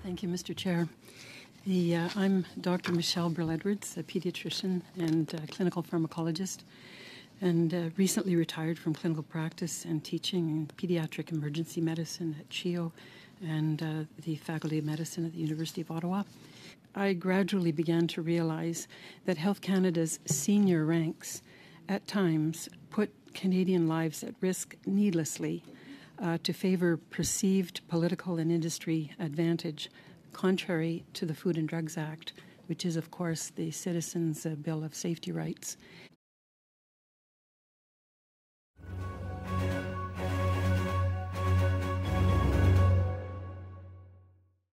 Thank you, Mr. Chair. I'm Dr. Michéle Brill-Edwards, a pediatrician and clinical pharmacologist, and recently retired from clinical practice and teaching in pediatric emergency medicine at CHEO and the Faculty of Medicine at the University of Ottawa. I gradually began to realize that Health Canada's senior ranks at times put Canadian lives at risk needlessly to favor perceived political and industry advantage, contrary to the Food and Drugs Act, which is, of course, the Citizens' Bill of Safety Rights.